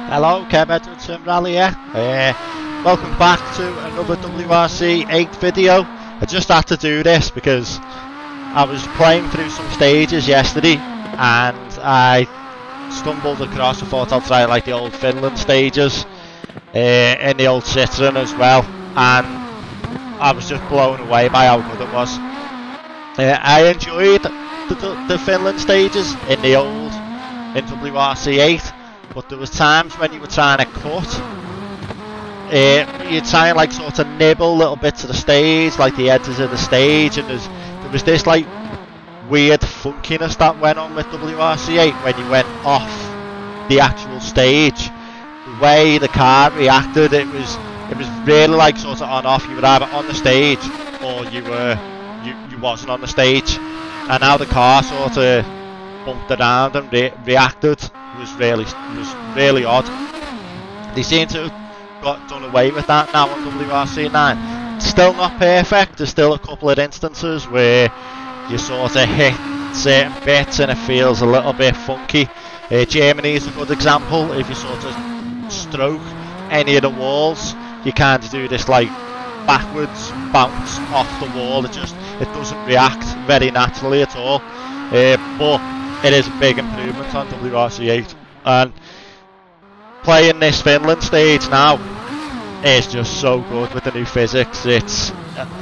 Hello, Kev Edwards Sim Rally here. Welcome back to another WRC 8 video. I just had to do this because I was playing through some stages yesterday and I stumbled across, I thought I'll try like the old Finland stages in the old Citroen as well, and I was just blown away by how good it was. I enjoyed the Finland stages in WRC 8, but there was times when you were trying to cut, you'd try and like sort of nibble little bits of the stage, like the edges of the stage, and there was this like weird funkiness that went on with WRC 8 when you went off the actual stage. The way the car reacted, it was really like sort of on off. You were either on the stage or you wasn't on the stage, and how the car sort of bumped around and reacted was really odd. They seem to have done away with that now on WRC 9. It's still not perfect. There's still a couple of instances where you sort of hit certain bits and it feels a little bit funky. Germany is a good example. If you sort of stroke any of the walls, you kind of do this like backwards bounce off the wall. It doesn't react very naturally at all. But it is a big improvement on WRC 8, and playing this Finland stage now is just so good with the new physics. It's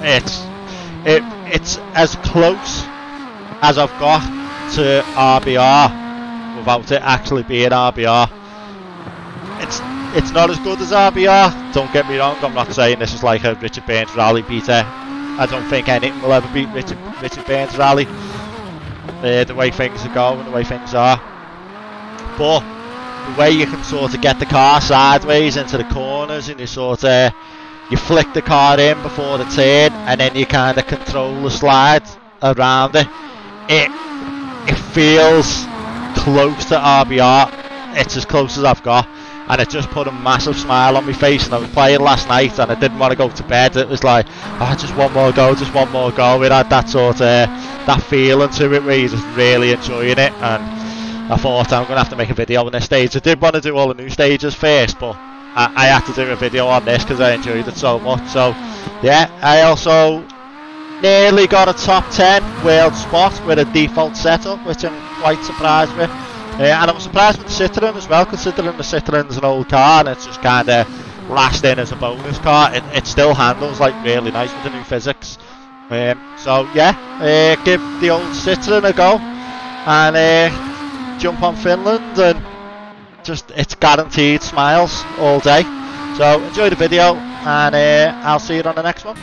as close as I've got to RBR without it actually being RBR. It's not as good as RBR, don't get me wrong. I'm not saying this is like a Richard Burns rally beater. I don't think anything will ever beat Richard Burns rally, the way things are going, the way things are. But the way you can sort of get the car sideways into the corners, and you flick the car in before the turn, and then you kind of control the slide around it. It feels close to RBR. It's as close as I've got, and it just put a massive smile on my face. And I was playing last night and I didn't want to go to bed. It was like, oh, just one more go. It had that sort of that feeling to it where you're just really enjoying it. And I thought I'm going to have to make a video on this stage. I did want to do all the new stages first, but I had to do a video on this because I enjoyed it so much. So yeah, I also nearly got a top 10 world spot with a default setup, which I'm quite surprised with. And I was surprised with the Citroen as well, considering the Citroen's an old car and it's just kind of last in as a bonus car. It still handles like really nice with the new physics. So yeah, give the old Citroen a go and jump on Finland, and just it's guaranteed smiles all day. So enjoy the video, and I'll see you on the next one.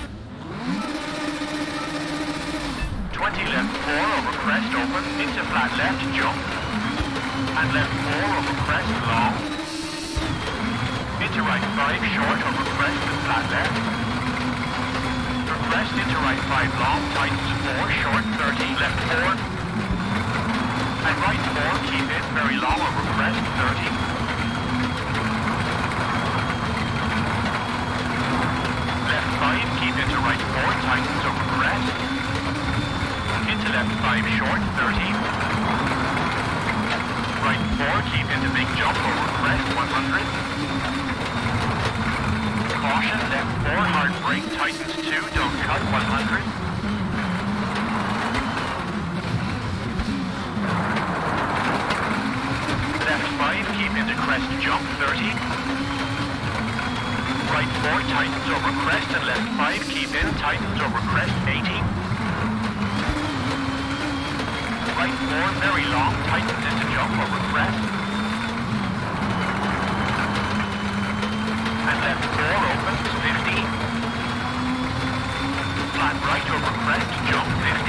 20 left 4 over crest open into flat left jump. And left 4 over crest long. Into right 5 short over crest and flat left. For crest into right 5 long, tightens 4 short 30, left 4. And right 4 keep in very long over crest 30. Left 5 keep into right 4, tightens over crest. Into left 5 short 30. Right 4, keep into big jump over crest 100. Caution, left 4, hard brake, tightens 2, don't cut 100. Left 5, keep into crest jump 30. Right 4, tightens over crest, and left 5, keep in, tightens over crest 80. Right 4, very long, tightens into jump over crest. And left 4 opens 50. Flat right over crest, jump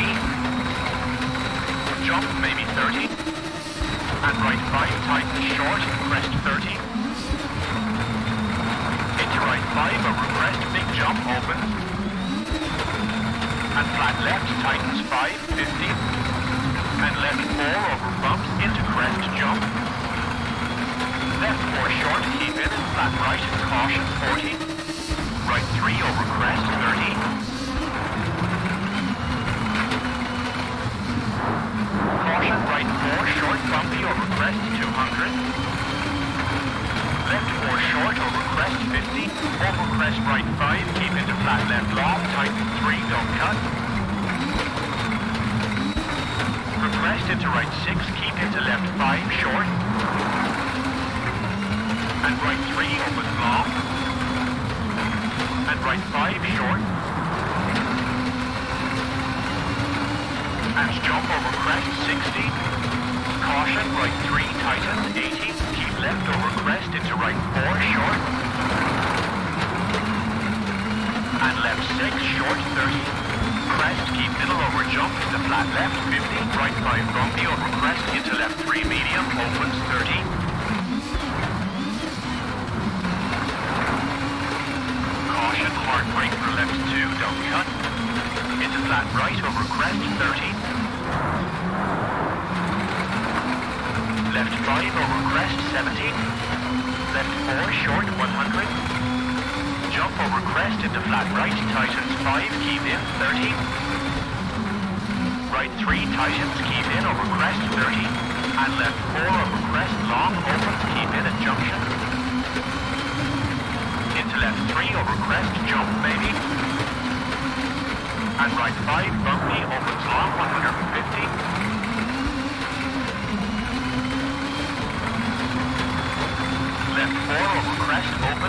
50. Jump maybe 30. And right 5 tightens short, crest 30. Into right 5 over crest, big jump opens. And flat left tightens 5, 50. And left 4 over bumps into crest jump. Left 4 short, keep in, and flat right, caution 40. Right 3 over crest 30. Caution right 4 short, bumpy over crest 200. short over crest 50, over crest right 5, keep into flat left long, tighten 3, don't cut. From crest into right 6, keep into left 5, short. And right 3, opens long. And right 5, short. And jump over crest 60. Caution, right 3, tightens 80. Keep left over crest into right 4, short. And left 6, short 30. Crest, keep middle over jump into flat left 50. Right 5, bumpy over crest into left 3, medium, opens 30. Caution, hard brake for left 2, don't cut. Into flat right over crest 30. Left 5 over crest 70. Left 4 short 100. Jump over crest into flat right, tightens 5, keep in 30. Right 3 tightens, keep in over crest 30. And left 4 over crest long, opens, keep in at junction. Into left 3 over crest, jump maybe. And right 5 bumpy, opens long 150. Left 4 over crest, open.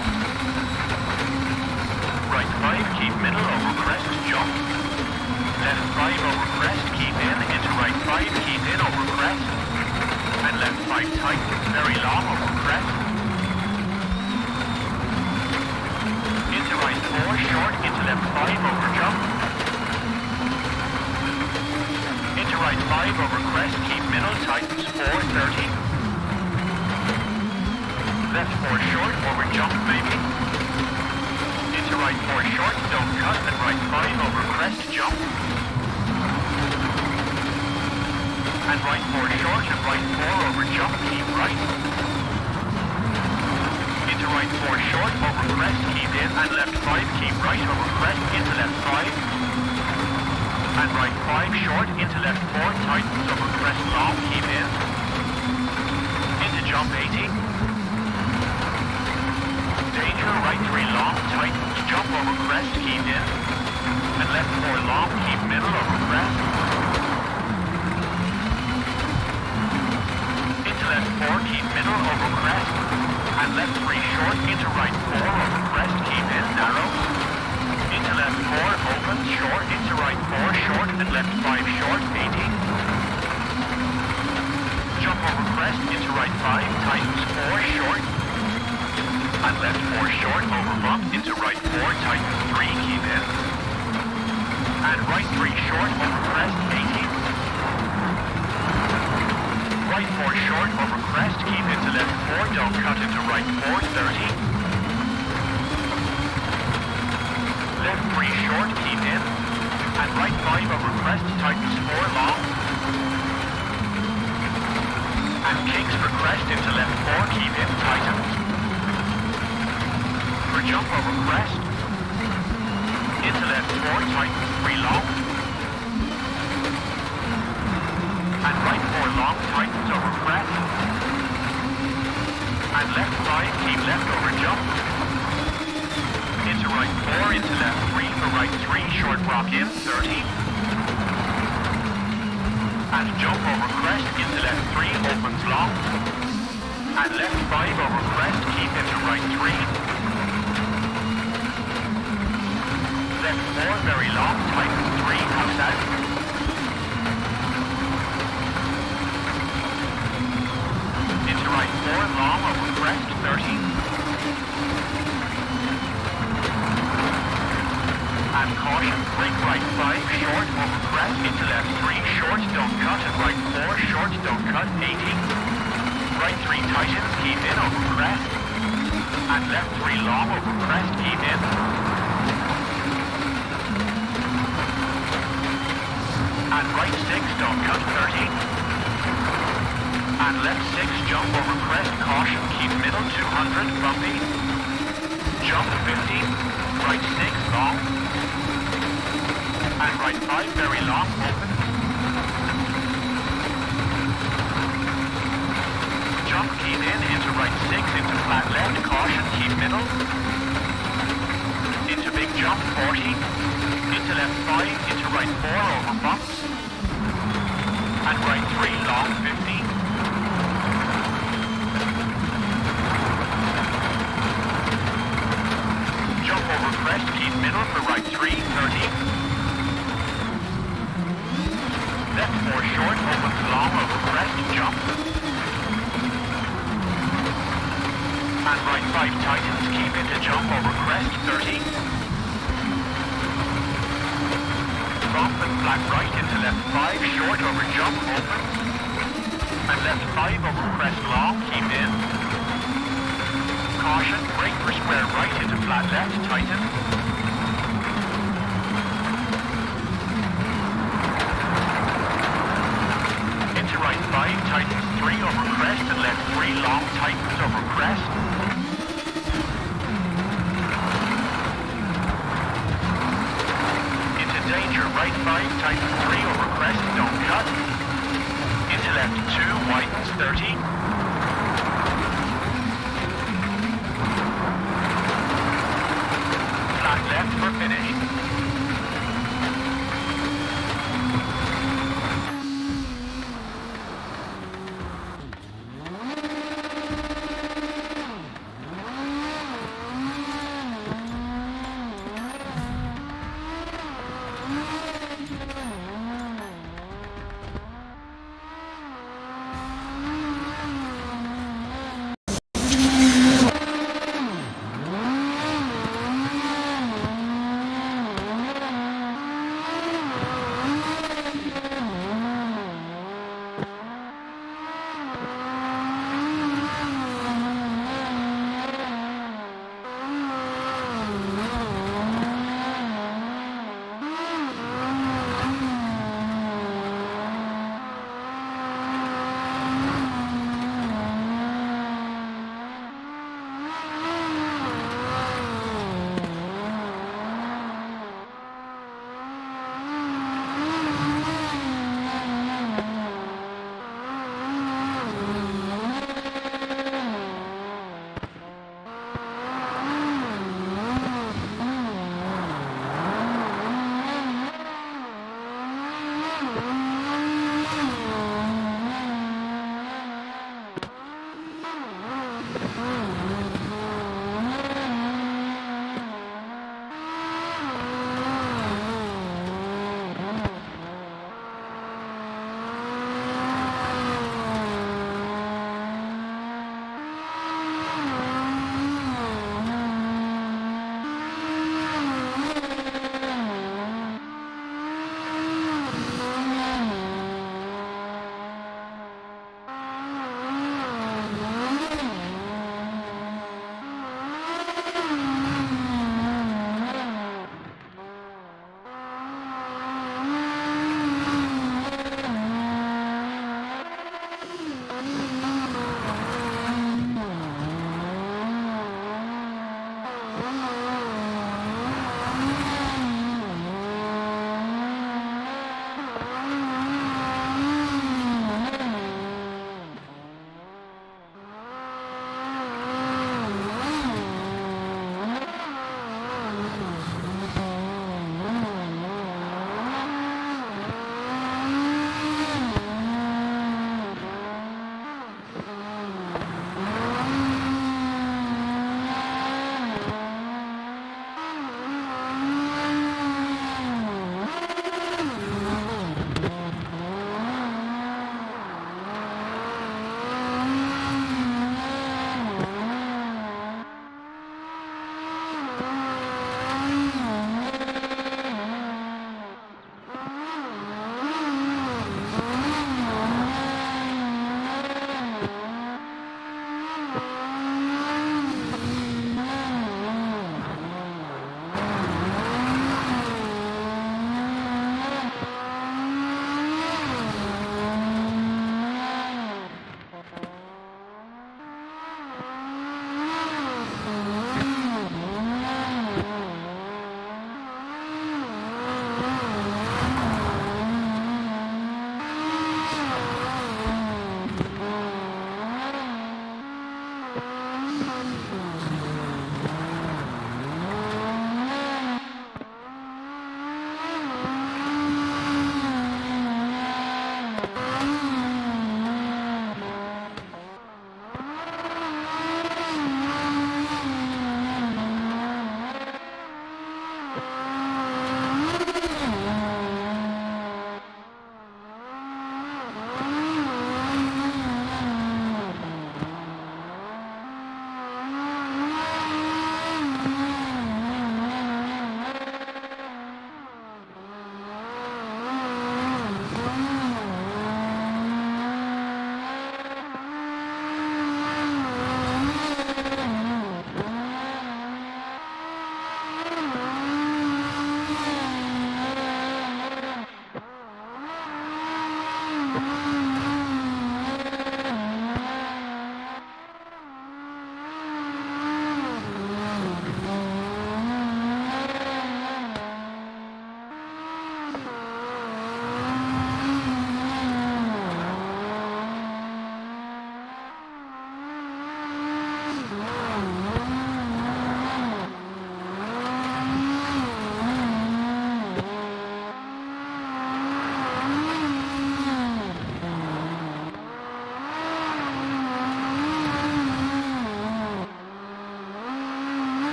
Right 5, keep middle over crest, jump. Left 5 over crest, keep in, into right 5, keep in over crest. And left 5 tight, very long over crest. Into right 4, short, into left 5 over jump. Into right 5 over crest, keep middle, tightens 4, 30. Left 4 short, over jump maybe. Into right 4 short, don't cut, and right 5 over crest, jump. And right 4 short, and right 4 over jump, keep right. Into right 4 short, over crest, keep in, and left 5, keep right, over crest, into left 5. And right 5 short, into left 4, tightens over crest long, keep in. Into jump 80. Danger, right 3 long, tightens, jump over crest, keep in. And left 4 long, keep middle over crest. Into left 4, keep middle over crest. And left 3 short, into right 4 over crest, keep in, narrow. Into left 4, open, short, into right 4 short, and left 5 short, 80. Jump over crest, into right 5, tightens 4 short. And left 4 short, over bump, into right 4, tightens 3, keep in. And right 3 short, over crest, 80. Right 4 short, over crest, keep into left 4, don't cut into right 4, 30. Left 3 short, keep in. And right 5 over crest, tightens 4, long. And kicks for crest into left 4, keep in, tightens. For jump over crest. Into left 4, tightens 3 long. And right 4 long, tightens over crest. And left 5, keep left over jump. Into right 4, into left 3, for right 3, short rock in, 30. And jump over crest, into left 3, opens long. And left 5 over crest, keep into right 3. Left 4, very long, tightens 3, house out. Into right 4, long, over crest, 30. And caution, brake right 5, short, over crest, into left 3, short, don't cut, and right 4, short, don't cut, 80. Right 3, tightens, keep in, over crest. And left 3, long, over crest, keep in. And right 6, don't cut, 30. And left 6, jump over crest, caution, keep middle, 200, bumpy. Jump 50, right 6, long. And right 5, very long, open. Jump, keep in, into right 6 into flat left, caution, keep middle. Into big jump, 40. Into left 5, into right 4 over bumps. And right 3 long, 50. Jump over crest, keep middle for right 3, 30. Left 4 short, opens long over crest, jump. And right 5 tightens, keep into jump over crest, 30. Bump and flat right into left 5, short over jump, opens. And left 5 over crest long, keep in. Caution, brake for square right into flat left, tighten. Right 5, tightens 3 over crest and left 3 long, tightens over crest. Into danger, right 5, tightens 3 over crest, don't cut. Into left 2, widens 30.